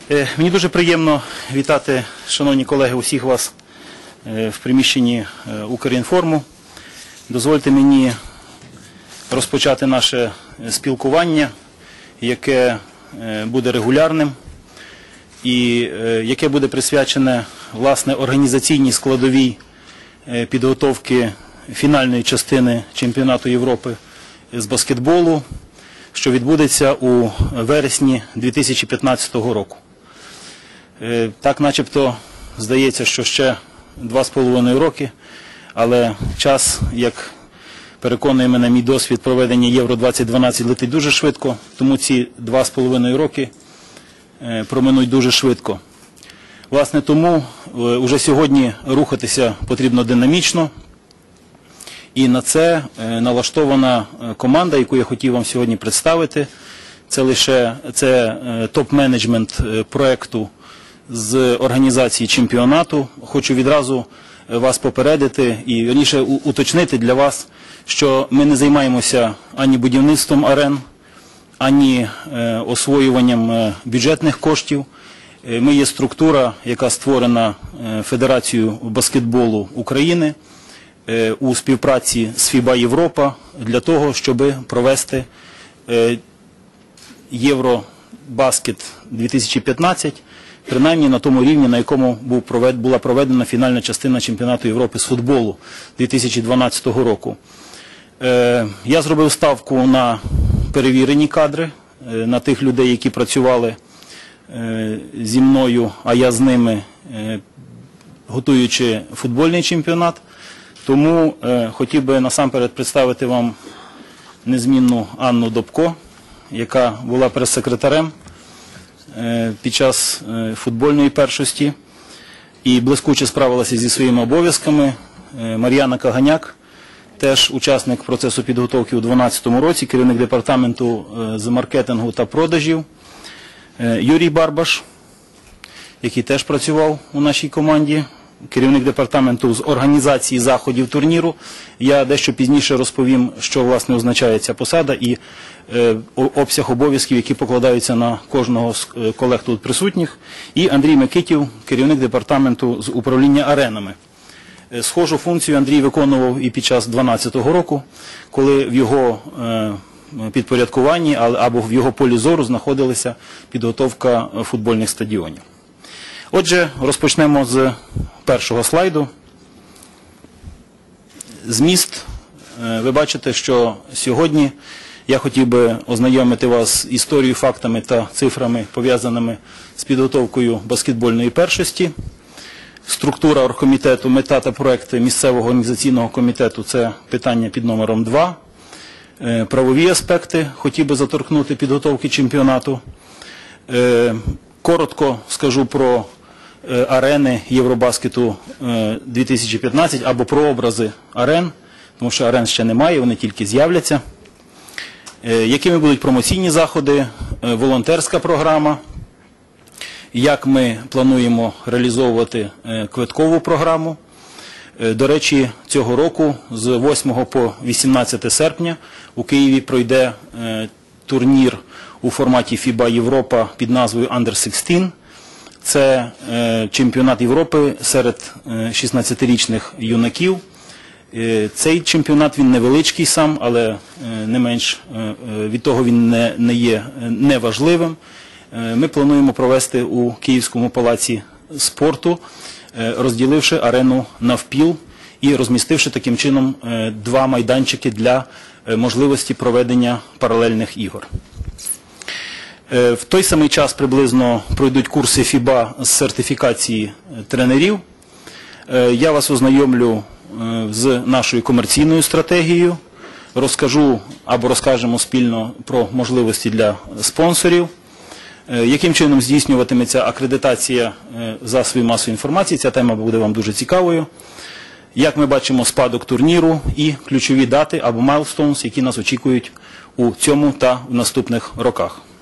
Мені дуже приємно вітати, шановні колеги, усіх вас в приміщенні Укрінформу. Дозвольте мені розпочати наше спілкування, яке буде регулярним і яке буде присвячене, власне, організаційній складовій підготовки фінальної частини Чемпіонату Європи з баскетболу, що відбудеться у вересні 2015 року. Так начебто здається, що ще 2,5 роки, але час, як переконує мене мій досвід проведення Євро-2012, летить дуже швидко, тому ці 2,5 роки проминуть дуже швидко. Власне, тому вже сьогодні рухатися потрібно динамічно, і на це налаштована команда, яку я хотів вам сьогодні представити. Це топ-менеджмент проєкту з організації чемпіонату. Хочу відразу вас попередити і, вірніше, уточнити для вас, що ми не займаємося ані будівництвом арен, ані освоюванням бюджетних коштів. Ми є структура, яка створена Федерацією баскетболу України у співпраці з ФІБА Європа для того, щоб провести Євробаскет 2015, принаймні на тому рівні, на якому була проведена фінальна частина Чемпіонату Європи з футболу 2012 року. Я зробив ставку на перевірені кадри, на тих людей, які працювали зі мною, а я з ними, готуючи футбольний чемпіонат. Тому хотів би насамперед представити вам незмінну Анну Добко, яка була прес-секретарем під час футбольної першості і блискуче справилася зі своїми обов'язками. Мар'яна Каганяк, теж учасник процесу підготовки у 2012 році, керівник департаменту з маркетингу та продажів. Юрій Барбаш, який теж працював у нашій команді, керівник департаменту з організації заходів турніру. Я дещо пізніше розповім, що, власне, означає ця посада і обсяг обов'язків, які покладаються на кожного з колег тут присутніх. І Андрій Микитів, керівник департаменту з управління аренами. Схожу функцію Андрій виконував і під час 2012 року, коли в його підпорядкуванні або в його полі зору знаходилася підготовка футбольних стадіонів. Отже, розпочнемо з першого слайду. Зміст. Ви бачите, що сьогодні я хотів би ознайомити вас з історією, фактами та цифрами, пов'язаними з підготовкою баскетбольної першості. Структура оргкомітету, мета та проекти місцевого організаційного комітету – це питання під номером 2. Правові аспекти хотів би заторкнути підготовки чемпіонату. Коротко скажу про арени Євробаскету 2015 або про образи арен, тому що арен ще немає, вони тільки з'являться. Якими будуть промоційні заходи, волонтерська програма, як ми плануємо реалізовувати квиткову програму. До речі, цього року з 8 по 18 серпня у Києві пройде турнір у форматі ФІБА Європа під назвою Under-16. Це чемпіонат Європи серед 16-річних юнаків. Цей чемпіонат, він невеличкий сам, але не менш від того він не є неважливим. Ми плануємо провести у Київському палаці спорту, розділивши арену навпіл і розмістивши таким чином 2 майданчики для можливості проведення паралельних ігор. В той самий час приблизно пройдуть курси ФІБА з сертифікації тренерів. Я вас ознайомлю з нашою комерційною стратегією, розкажу або розкажемо спільно про можливості для спонсорів, яким чином здійснюватиметься акредитація засобів масової інформації, ця тема буде вам дуже цікавою, як ми бачимо спадок турніру і ключові дати або milestones, які нас очікують у цьому та в наступних роках.